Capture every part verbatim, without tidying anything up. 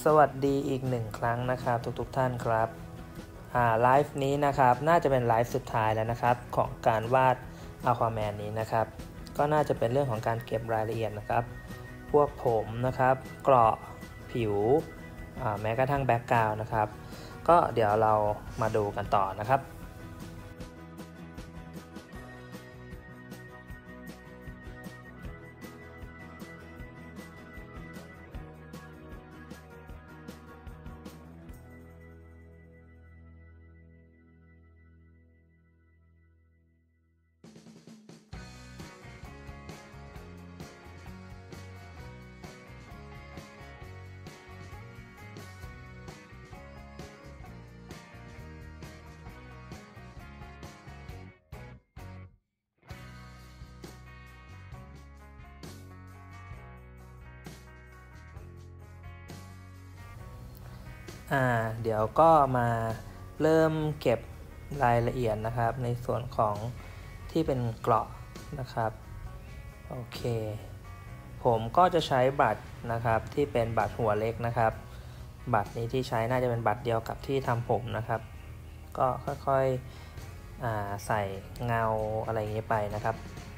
สวัสดีอีกหนึ่งครั้งนะครับทุกๆทท่านครับไลฟ์นี้นะครับน่าจะเป็นไลฟ์สุดท้ายแล้วนะครับของการวาด Aquaman นี้นะครับก็น่าจะเป็นเรื่องของการเก็บรายละเอียดนะครับพวกผมนะครับเกราะผิวแม้กระทั่งแบ็กกราวด์นะครับก็เดี๋ยวเรามาดูกันต่อนะครับอ่าเดี๋ยวก็มาเริ่มเก็บรายละเอียดนะครับในส่วนของที่เป็นเกราะนะครับโอเคผมก็จะใช้บัตรนะครับที่เป็นบัตรหัวเล็กนะครับบัตรนี้ที่ใช้น่าจะเป็นบัตรเดียวกับที่ทำผมนะครับก็ค่อยๆอ่าใส่เงาอะไรอย่างนี้ไปนะครับ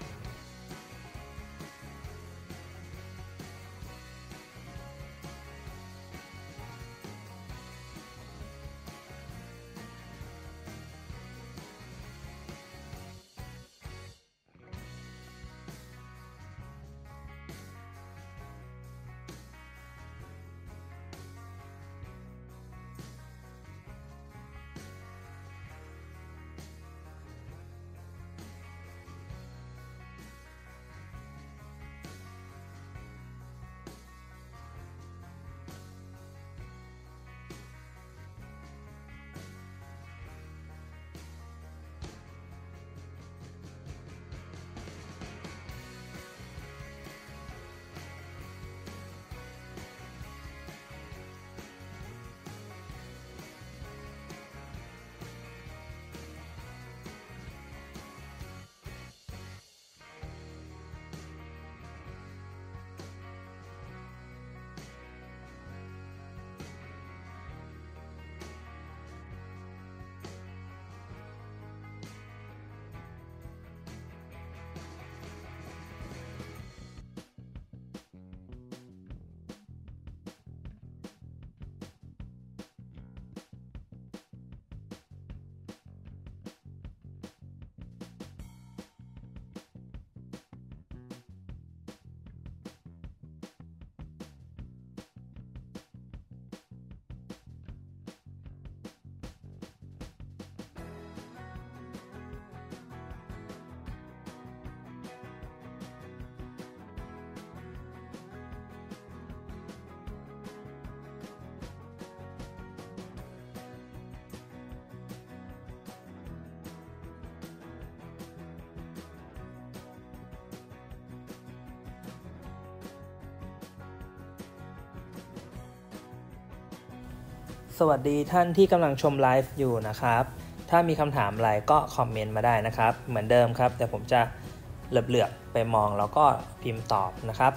สวัสดีท่านที่กำลังชมไลฟ์อยู่นะครับถ้ามีคำถามอะไรก็คอมเมนต์มาได้นะครับเหมือนเดิมครับแต่ผมจะเหลือบๆไปมองแล้วก็พิมพ์ตอบนะครับ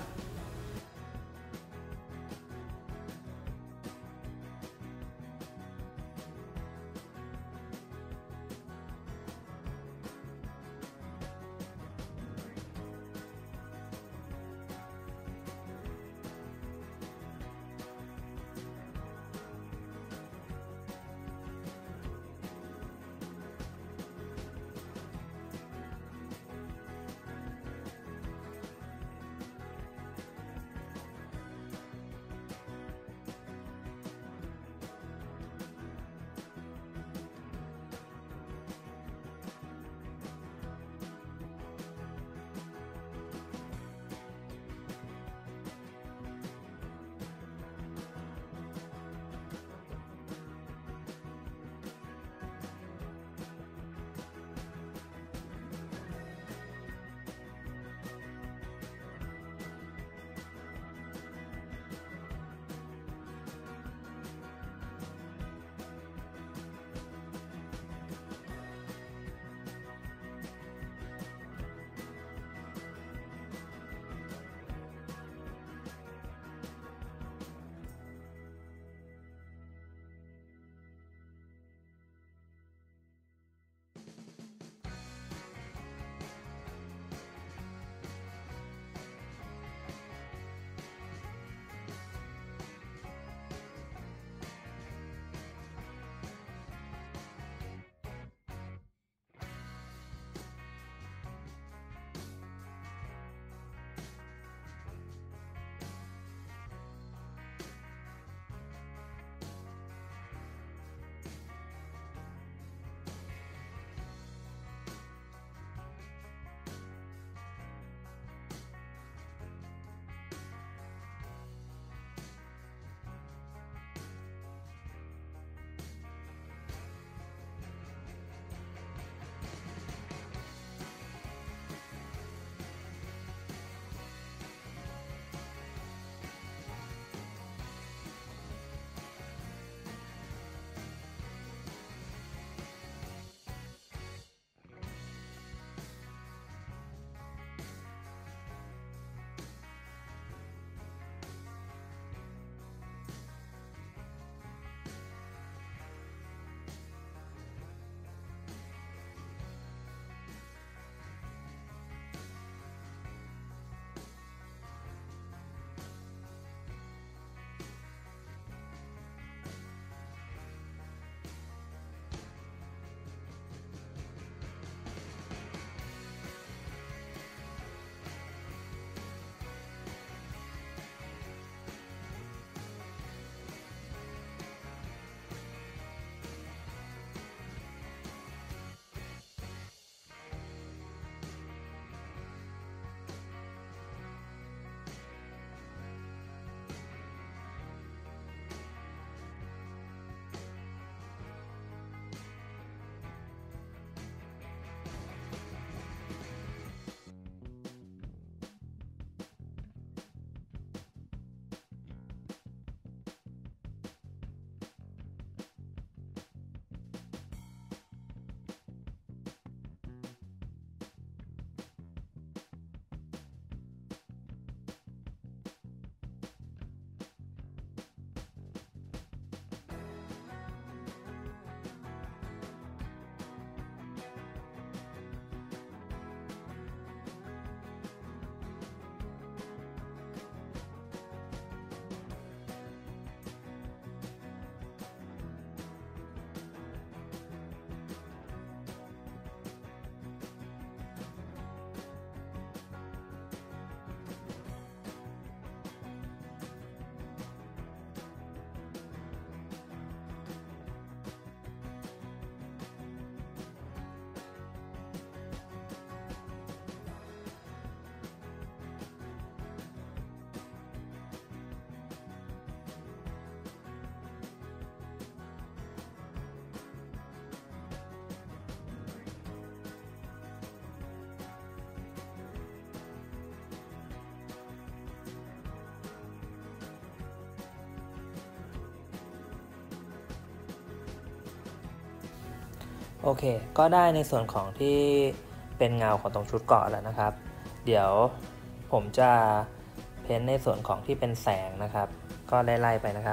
โอเคก็ได้ในส่วนของที่เป็นเงาของตรงชุดเกาะแล้วนะครับเดี๋ยวผมจะเพ้นในส่วนของที่เป็นแสงนะครับก็ไล่ๆไปนะครับ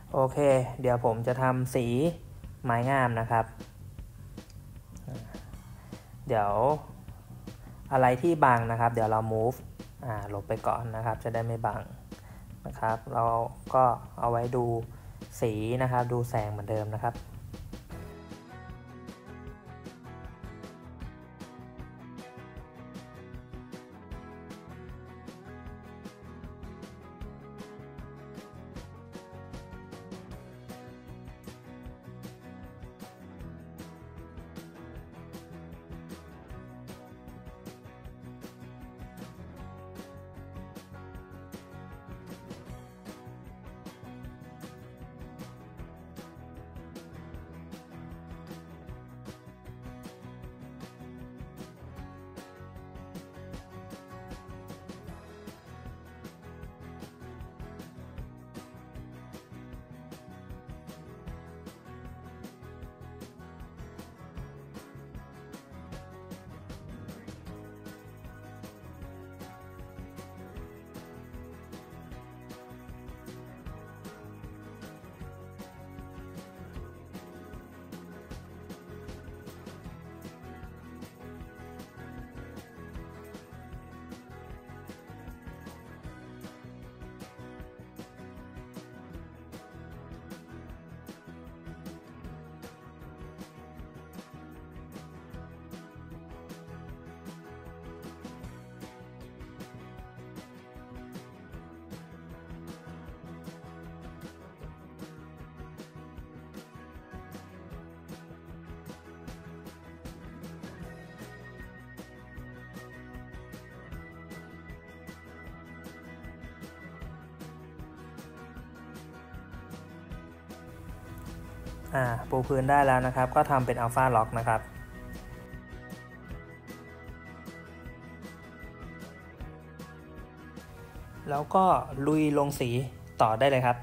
โอเคเดี๋ยวผมจะทำสีไม้งามนะครับเดี๋ยวอะไรที่บังนะครับเดี๋ยวเรา move อ่าลบไปก่อนนะครับจะได้ไม่บังนะครับเราก็เอาไว้ดูสีนะครับดูแสงเหมือนเดิมนะครับอ่าปูพื้นได้แล้วนะครับก็ทำเป็นอัลฟาล็อกนะครับแล้วก็ลุยลงสีต่อได้เลยครับ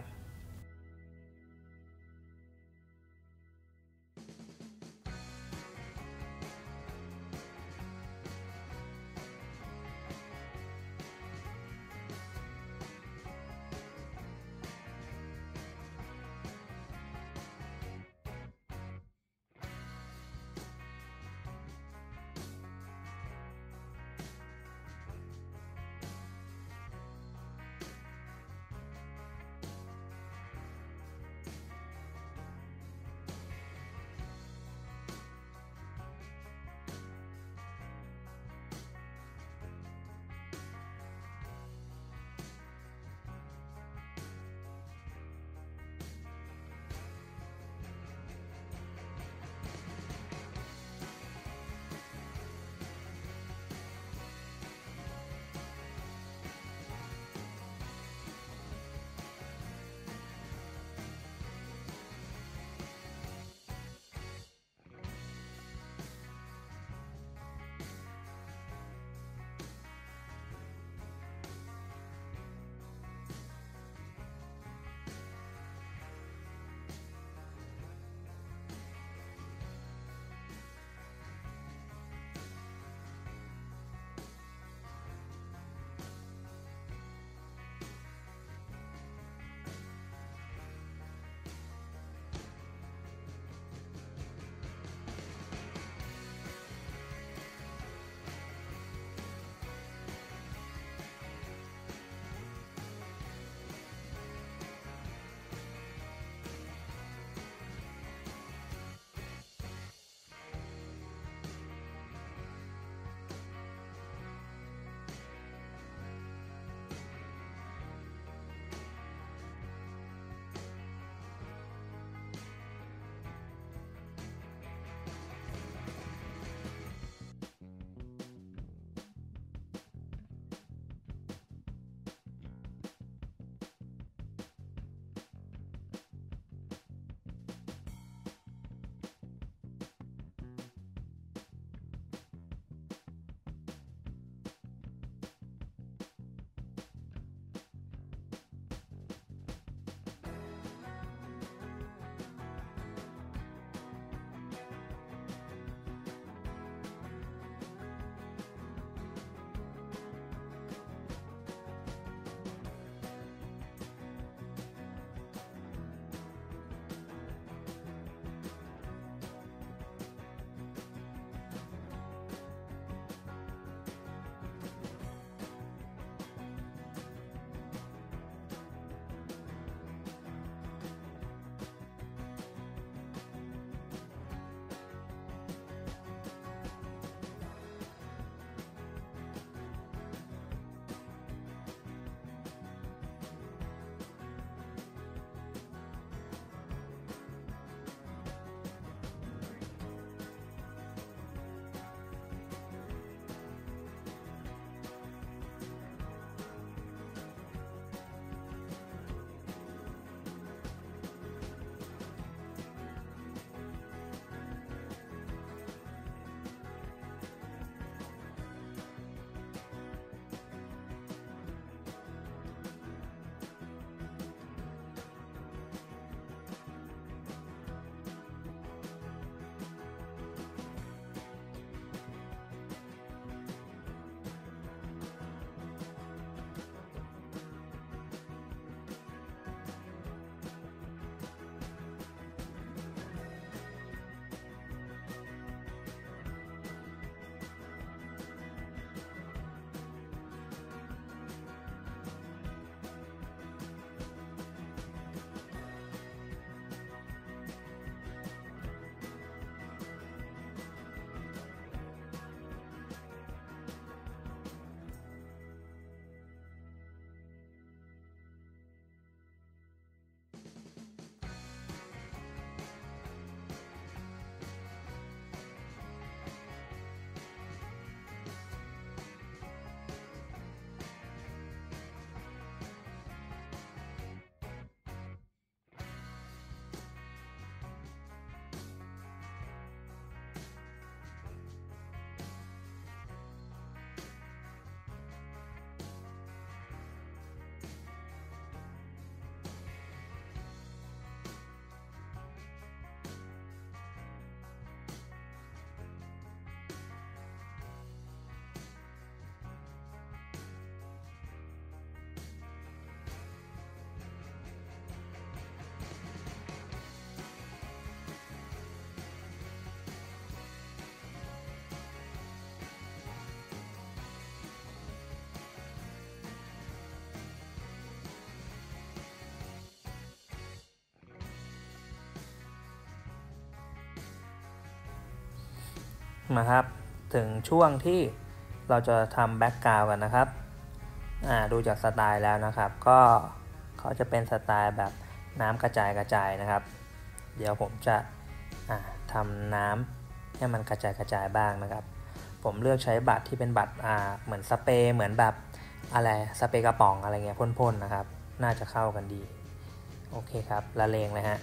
มาครับถึงช่วงที่เราจะทำแบ็กกราวด์กันนะครับอ่าดูจากสไตล์แล้วนะครับก็เขาจะเป็นสไตล์แบบน้ำกระจายกระจายนะครับเดี๋ยวผมจะอ่าทำน้ำให้มันกระจายกระจายบ้างนะครับผมเลือกใช้บัตรที่เป็นบัตรอ่าเหมือนสเปรย์เหมือนแบบอะไรสเปรย์กระป๋องอะไรเงี้ยพ่นๆนะครับน่าจะเข้ากันดีโอเคครับละเลงเลยฮะ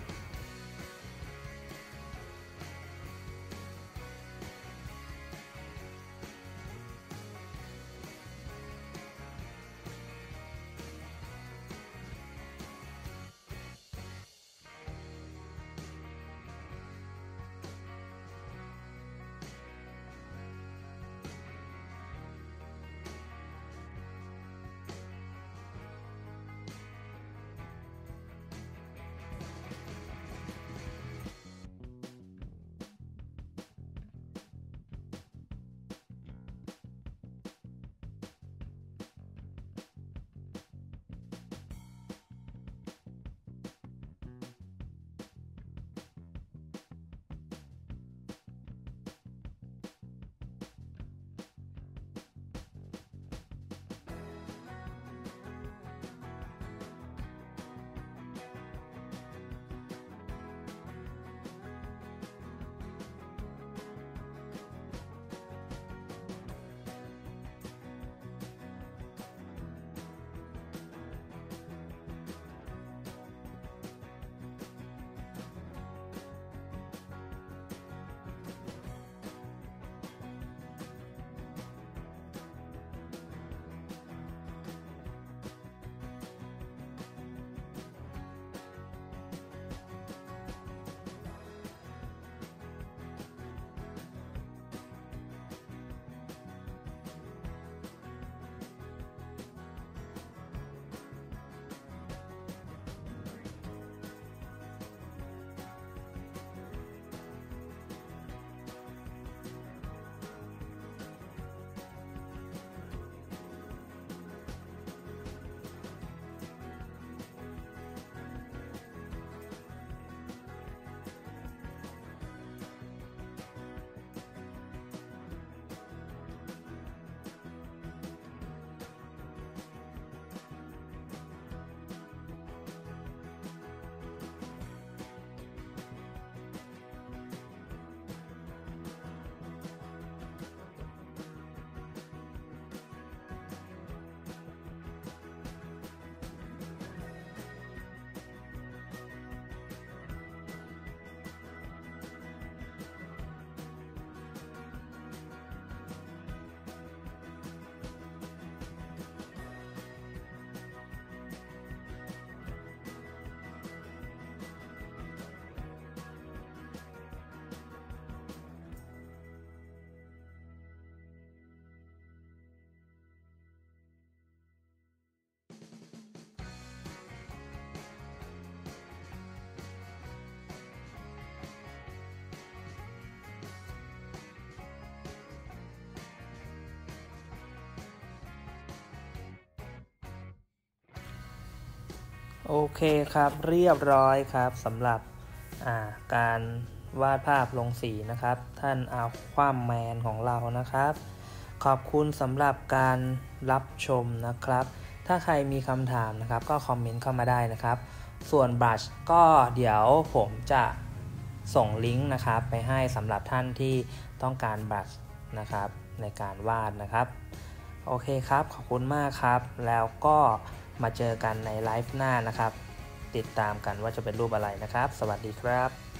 โอเคครับเรียบร้อยครับสำหรับการวาดภาพลงสีนะครับท่านอาความแมนของเรานะครับขอบคุณสำหรับการรับชมนะครับถ้าใครมีคำถามนะครับก็คอมเมนต์เข้ามาได้นะครับส่วนบรัชก็เดี๋ยวผมจะส่งลิงก์นะครับไปให้สำหรับท่านที่ต้องการบรัชนะครับในการวาดนะครับโอเคครับขอบคุณมากครับแล้วก็มาเจอกันในไลฟ์หน้านะครับติดตามกันว่าจะเป็นรูปอะไรนะครับสวัสดีครับ